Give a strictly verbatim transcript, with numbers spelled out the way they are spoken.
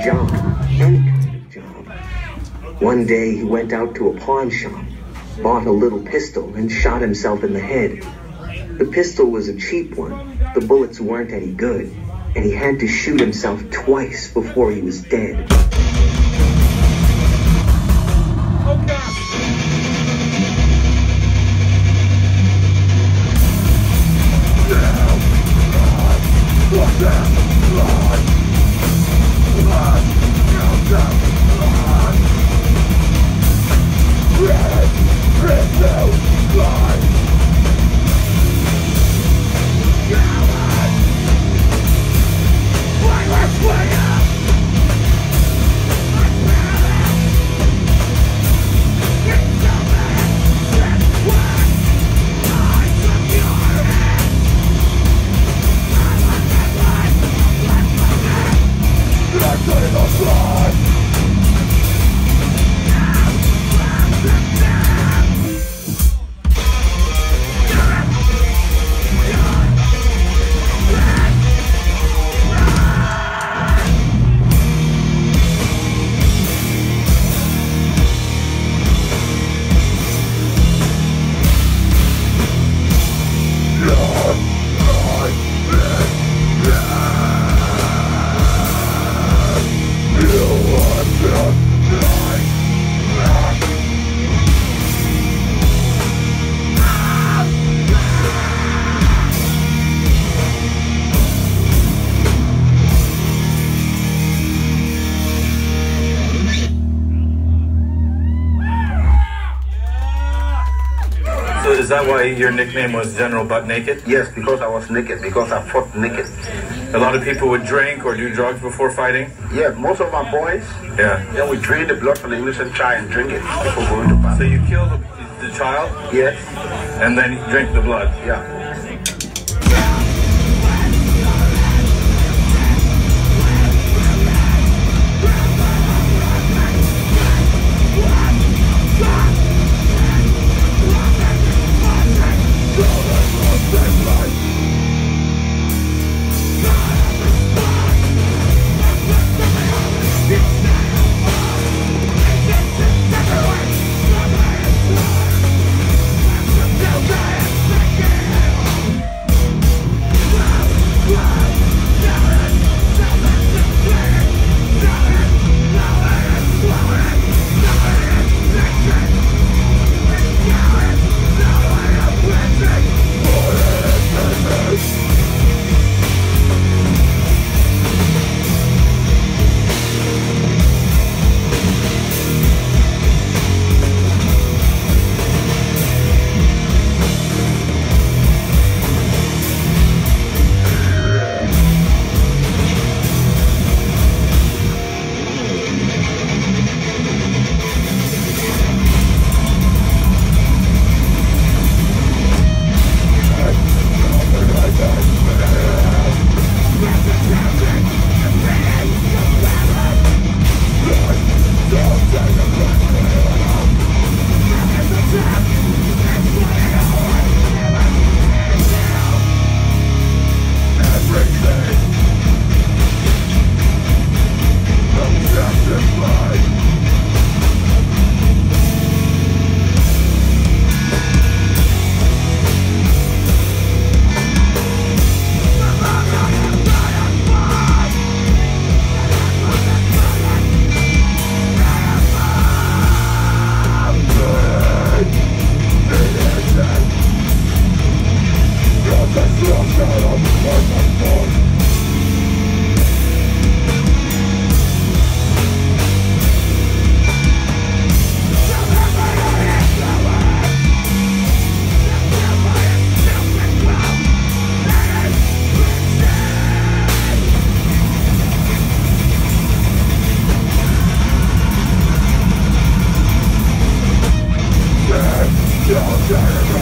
job, any kind of job. One day he went out to a pawn shop, bought a little pistol, and shot himself in the head. The pistol was a cheap one, the bullets weren't any good, and he had to shoot himself twice before he was dead. So is that why your nickname was General Butt Naked? Yes, because I was naked, because I fought naked. A lot of people would drink or do drugs before fighting? Yeah, most of my boys, yeah, then we drain the blood from the innocent child and drink it before going to battle. So you kill the, the child? Yes. And then you drink the blood? Yeah. You're